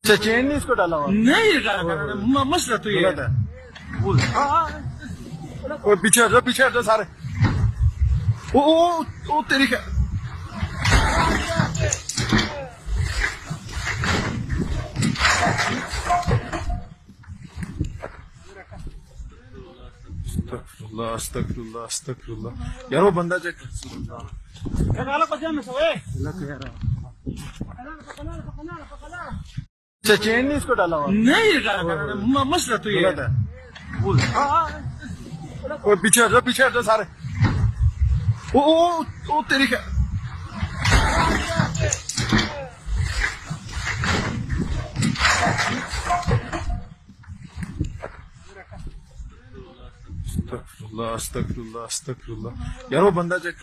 अच्छा चेन नहीं इसको डाला हुआ नहीं मसला तो ये है। वो पीछे हट जा सारे। ओ तेरी क्या अस्तगफिरुल्लाह यार वो बंदा चेक अच्छा चेन नहीं इसको डाला हुआ नहीं मसला तो ये है। वो पीछे हट जा सारे। ओ तेरी क्या अस्तगफिरुल्लाह यार वो बंदा चेक